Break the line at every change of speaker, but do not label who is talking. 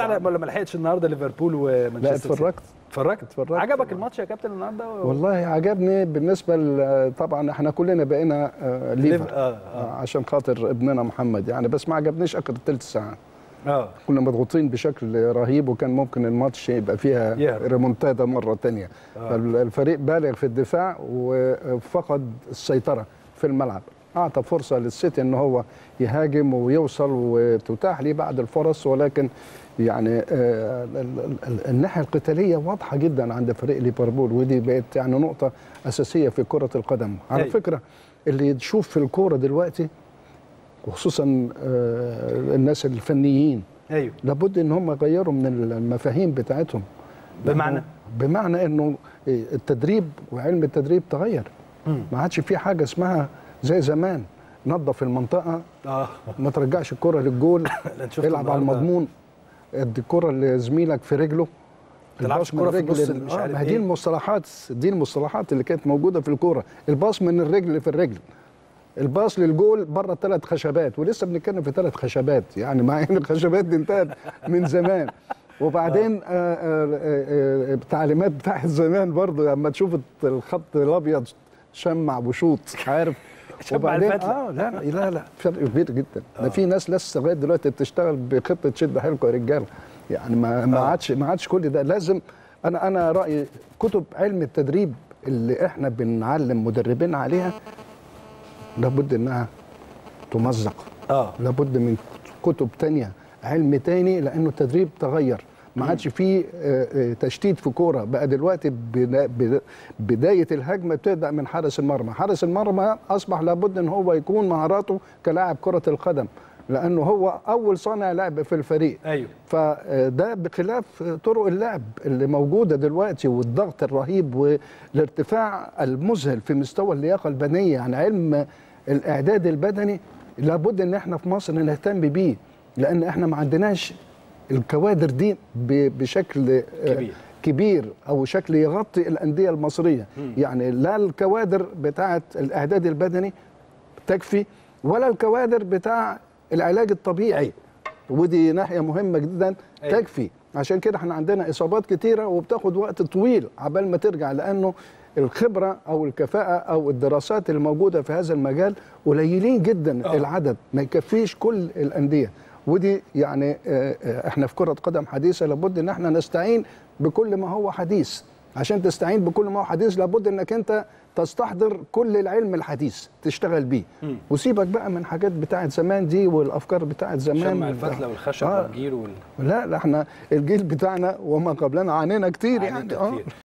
ولا ما لحقتش النهارده ليفربول ومانشستر؟
لا
اتفرجت. عجبك الماتش يا كابتن النهارده؟
والله عجبني. بالنسبه طبعا احنا كلنا بقينا ليفر عشان خاطر ابننا محمد يعني، بس ما عجبنيش اخر ثلث ساعه. كنا مضغوطين بشكل رهيب، وكان ممكن الماتش يبقى فيها ريمونتادا مره ثانيه. فالفريق بالغ في الدفاع وفقد السيطره في الملعب، اعطى فرصه للسيتي ان هو يهاجم ويوصل وتتاح ليه بعض الفرص، ولكن يعني الناحيه القتاليه واضحه جدا عند فريق ليفربول، ودي بقت يعني نقطه اساسيه في كره القدم. على فكره اللي تشوف في الكوره دلوقتي وخصوصا الناس الفنيين لابد ان هم يغيروا من المفاهيم بتاعتهم. بمعنى انه التدريب وعلم التدريب تغير. ما عادش في حاجه اسمها زي زمان نظف المنطقه، ما ترجعش الكره للجول، العب على المضمون، ادي الكره لزميلك في رجله،
تلعبش كره في النص مش عارف
ايه. دي المصطلحات اللي كانت موجوده في الكوره. الباص من الرجل في الرجل، الباص للجول بره 3 خشبات، ولسه بنتكلم في 3 خشبات يعني، مع ان الخشبات دي انتهت من زمان. وبعدين التعليمات بتاعت زمان برضه لما تشوف الخط الابيض شمع وشوط عارف. وبعدين لا فرق كبير جدا. ده في ناس لسه لغايه دلوقتي بتشتغل بخطه شد حيلكم يا رجاله يعني. ما عادش كل ده. لازم انا رايي كتب علم التدريب اللي احنا بنعلم مدربين عليها لابد انها تمزق. لابد من كتب تانية، علم تاني، لانه التدريب تغير. ما عادش فيه تشتيت في كوره بقى دلوقتي. بدايه الهجمه بتبدا من حارس المرمى. حارس المرمى اصبح لابد ان هو يكون مهاراته كلاعب كره القدم، لانه هو اول صانع لعب في الفريق. فده بخلاف طرق اللعب اللي موجوده دلوقتي، والضغط الرهيب والارتفاع المذهل في مستوى اللياقه البدنيه. يعني علم الاعداد البدني لابد ان احنا في مصر نهتم بيه، لان احنا ما عندناش الكوادر دي بشكل كبير او شكل يغطي الانديه المصريه. يعني لا الكوادر بتاعه الاعداد البدني تكفي، ولا الكوادر بتاع العلاج الطبيعي، ودي ناحيه مهمه جدا تكفي. عشان كده احنا عندنا اصابات كتيره وبتاخد وقت طويل عبال ما ترجع، لانه الخبره او الكفاءه او الدراسات الموجوده في هذا المجال قليلين جدا. العدد ما يكفيش كل الانديه. ودي يعني احنا في كرة قدم حديثة لابد ان احنا نستعين بكل ما هو حديث. عشان تستعين بكل ما هو حديث لابد انك انت تستحضر كل العلم الحديث تشتغل بيه، وسيبك بقى من حاجات بتاعت زمان دي والافكار بتاعت زمان،
شمع الفتله والخشب والجير
لا احنا الجيل بتاعنا وما قبلنا عانينا كتير يعني.